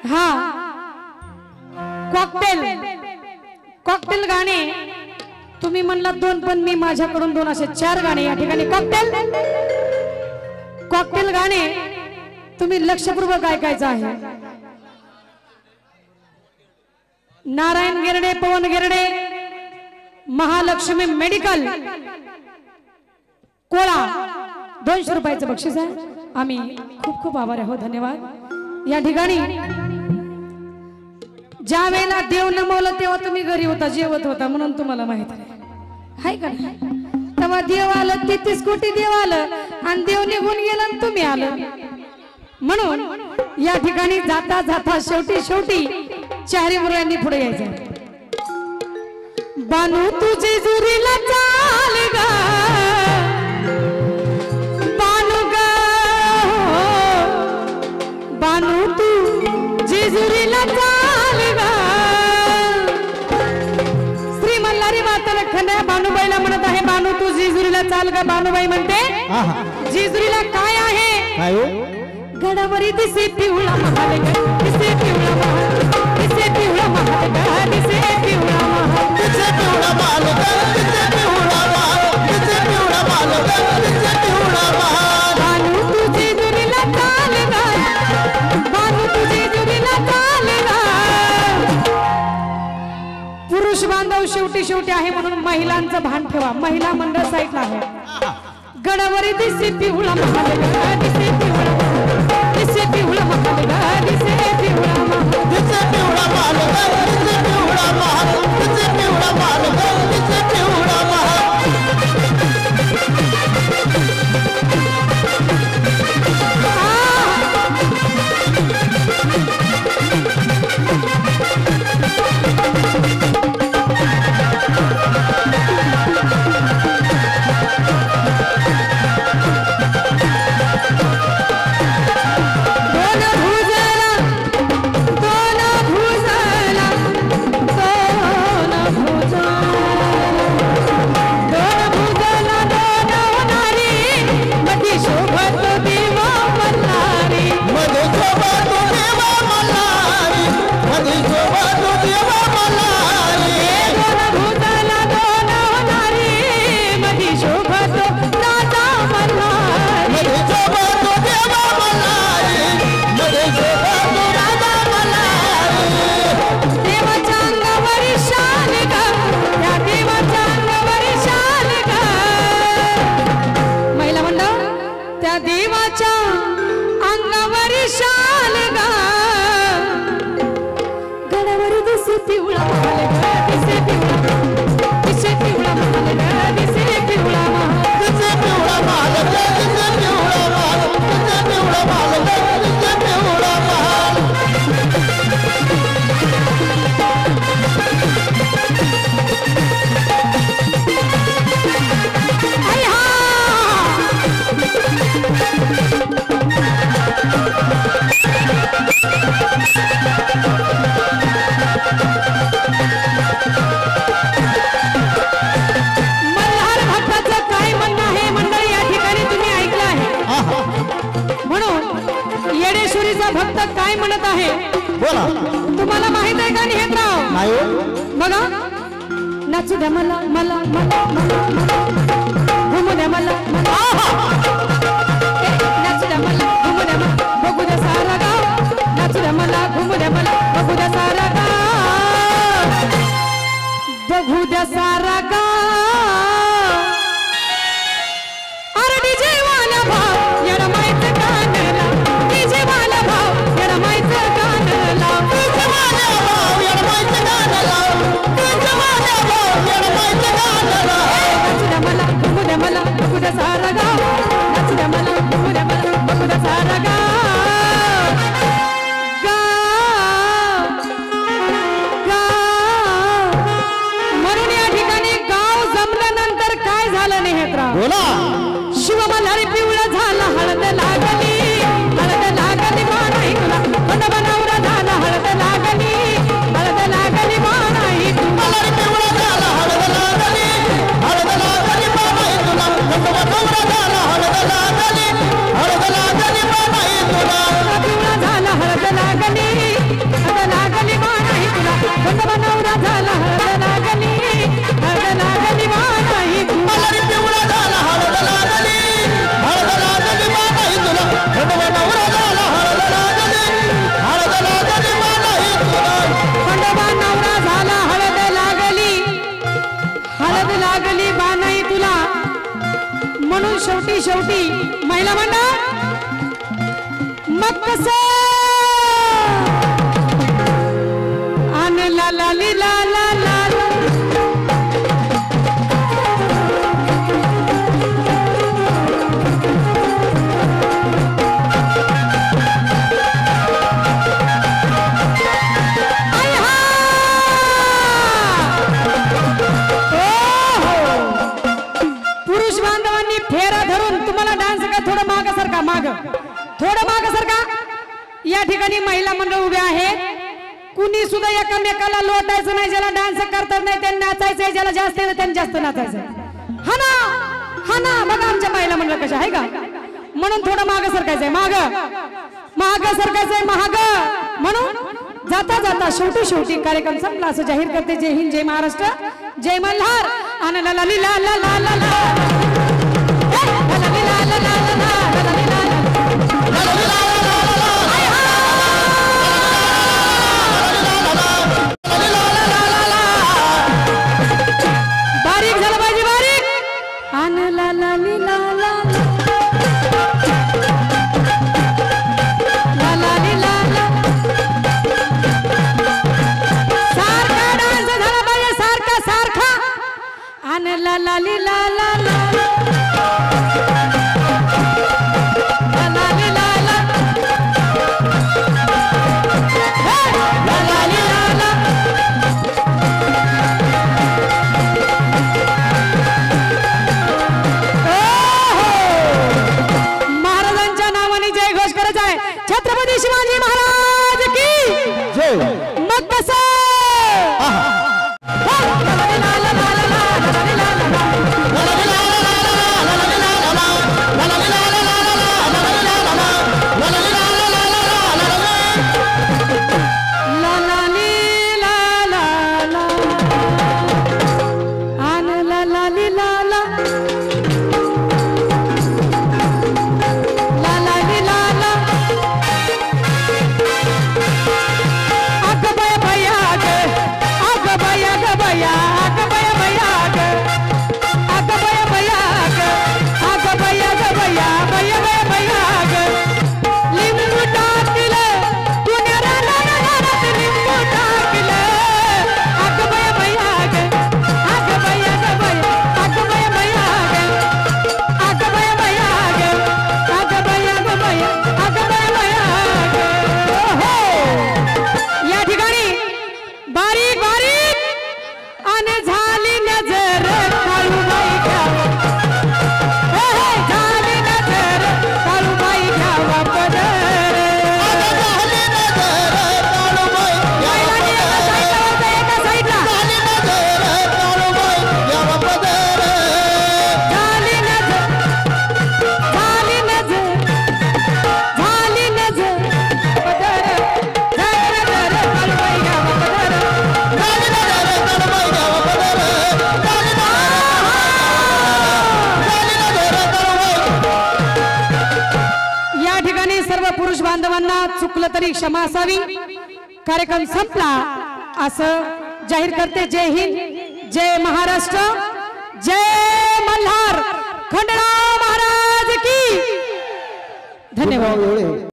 हा cocktail cocktail गाणे तुम्ही म्हणला दोन पण मी माझ्याकडून दोन असे चार गाणे या ठिकाणी कॉकटेल कॉकटेल गाणे तुम्ही लक्षपूर्वक ऐकायचं आहे। नारायण गिरडे पवन गिरडे महालक्ष्मी मेडिकल कोळा 200 रुपयाचं बक्षीस आहे। आम्ही खूप खूप आभारी आहोत, धन्यवाद। या ठिकाणी ज्या वेळेला देव नमवलं तेव्हा तुम्ही घरी होता, जेवत होता, म्हणून तुम्हाला माहित आहे का नाही? तेव्हा देव आलं, 33 कोटी देव आलं आणि देव निघून गेला आणि तुम्ही आलं। म्हणून या ठिकाणी जाता जाता शेवटी शेवटी चारी मुलांनी पुढे यायचं। बानू तुझी जुरीला चाल गा बानू गा बानू तू जेजुरीला चाल गा। श्री मल्हारी माता लखन बानूबाईला म्हणत आहे, बानू तू जेजुरीला चाल गा। बानूबाई म्हणते जेजुरीला काय आहे? गडावरी दिसे पिवळा महाल ग, दिसे पिवळा महाल, दिसे पिवळा महाल ग, दिसे पिवळा महाल, दिसे पिवळा महाल ग, दिसे पिवळा महाल, दिसे पिवळा महाल ग, दिसे पिवळा महाल। बानू तुझी जुरीला चाल ग, बानू तुझी जुरीला चाल ग। पुरुष बांधव शेवटी शेवटी आहे म्हणून महिलांचं भान ठेवा, महिला मंडळ साईडला आहे। गडावरी दिसे पिवळा महाल ग, दिसे पिवळा महाल, दिसे पिवळा महाल ग, दिसे पिवळा महाल, दिसे पिवळा महाल ग, दिसे पिवळा महाल, दिसे पिवळा महाल ग, दिसे पिवळा महाल। भक्त काय म्हणत आहे बोला, तुम्हाला माहित आहे का निहेतराव? नाही बघा, नाचू द्या मला मला मला घुमू द्या मला, नाचू द्या मला घुमू द्या मला, बघू द्या सारा गाव, नाचू द्या मला घुमू द्या मला, बघू द्या सारा गाव, बघू द्या सारा गाव। अरे डीजे वाला भाव येडा माहित गाणला, डीजे वाला भाव येडा माहित गाणला, डीजे वाला भाव येडा माहित गाणला, डीजे वाला भाव येडा माहित गाणला। नाचू द्या मला घुमू द्या मला, बघू द्या सारा गाव, नाचू द्या मला शेवटी महिला मंडळ मग कसं आन ला ला ली ला ला ला थोडं माग सरका। या ठिकाणी महिला मंडळ उभे आहेत। कुणी सुद्धा एकामेकाला लोटायचं नाही, ज्याला डान्स करतात नाही त्यांनी नाचायचंय, ज्याला जास्त आहे त्यांनी जास्त नाचायचंय। हा ना बघा आमच्या महिला मंडळ कशा आहे का, म्हणून थोडं माग सरकायचंय, माग सरकायचंय महाग। म्हणून जाता जाता शेवटी कार्यक्रम संपला असं जाहीर करते। जय हिंद, जय महाराष्ट्र, जय मल्हार। आन ला ला ली ला ला ला ला ला बारीक झालं पाहिजे, बारीक। आन ला ला ली ला ला ला ला ली ला ला सारखा डान्स झाला पाहिजे, सारखा। आन ला ला ली ला ला ला छत्रपति शिवाजी महाराज की जय। मग कसं पुरुष बांधवांना चुकलं तरी क्षमा असावी। कार्यक्रम संपला असं जाहीर करते। जय हिंद, जय महाराष्ट्र, जय मल्हार, खंडेराव महाराज की धन्यवाद।